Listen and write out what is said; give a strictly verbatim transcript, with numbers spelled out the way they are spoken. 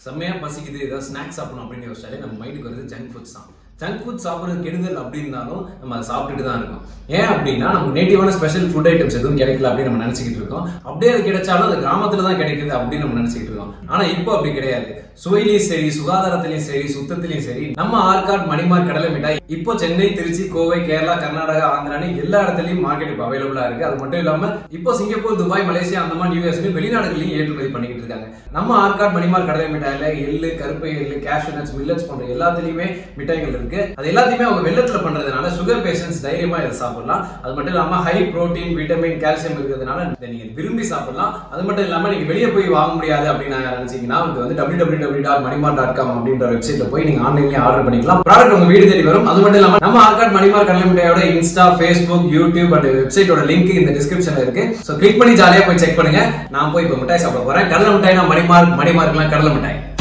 செம்மையா பசிக்குது ஏதாவது ஸ்நாக்ஸ் சாப்பிடணும் அப்படின்னு யோசிச்சாலே நம்ம மைண்டுக்கு வருது ஜங்க் ஃபுட்ஸ் தான். ஜங்க் ஃபுட் சாப்பிட்றது கெடுதல் அப்படின்னாலும் நம்ம அதை சாப்பிட்டுட்டு தான் இருக்கோம். ஏன் அப்படின்னா நமக்கு நேட்டிவான ஸ்பெஷல் ஃபுட் ஐட்டம்ஸ் எதுவும் கிடைக்கல அப்படின்னு நம்ம நினைச்சிக்கிட்டு இருக்கோம். அப்படியே அது கிடைச்சாலும் அது கிராமத்துல தான் கிடைக்குது அப்படின்னு நம்ம நினைச்சிக்கிட்டு இருக்கோம். ஆனா இப்போ அப்படி கிடையாது. சுவையிலையும் சரி, சுகாதாரத்திலையும் சரி, சுத்தத்திலையும் சரி, நம்ம ஆர்காட் மணிமார்க் கடலை மிட்டாய் இப்போ சென்னை, திருச்சி, கோவை, கேரளா, கர்நாடகா, ஆந்திரான்னு எல்லா இடத்துலயும் மார்க்கெட் இப்போ அவைலபிளா இருக்கு. அது மட்டும் இல்லாம இப்போ Singapore, Dubai, Malaysia, Andaman, US வெளிநாடுகளையும் ஏற்றுமதி பண்ணிக்கிட்டு இருக்காங்க. நம்ம ஆர்காட் மணிமார்க் கடலை மிட்டாயில எள்ளு, கருப்பு எள்ளு, கேஷ்யூ நட்ஸ், மில்லட்ஸ் போன்ற எல்லாத்துலயுமே மிட்டாய்கள் இருக்கு. அது எல்லாத்தையுமே அவங்க வெள்ளத்துல பண்றதுனால சுகர் பேஷன்ஸ் தைரியமா இதை சாப்பிடலாம். அது மட்டும் இல்லாம ஹை புரோட்டீன், விட்டமின், கால்சியம் இருக்கிறதுனால இதை நீங்க விரும்பி சாப்பிடலாம். அது மட்டும் இல்லாம நீங்க வெளியே போய் வாங்க முடியாது அப்படின்னு நினைச்சீங்கன்னா வந்து W W W dot Manimark dot com அப்படின்ற வெப்சைட்ல போய் நீங்க ஆன்லைன்லயே ஆர்டர் பண்ணிக்கலாம். ப்ராடக்ட் உங்க வீடு தேடி வரும். அது மட்டும் இல்லாம நம்ம ஆர்காட் மணிமார்க் கடலை மிட்டாயோட இன்ஸ்டா, ஃபேஸ்புக், யூடியூப் அண்ட் வெப்சைட்டோட லிங்க் இந்த டிஸ்கிரிப்ஷன்ல இருக்கு. சோ கிளிக் பண்ணி ஜாலியா போய் செக் பண்ணுங்க. நான் போய் இப்போ மிட்டாய் சாப்பிட போறேன். கடலை மிட்டாய்னா மணிமார்க், மணிமார்க்லாம் கடலை மிட்டாய்.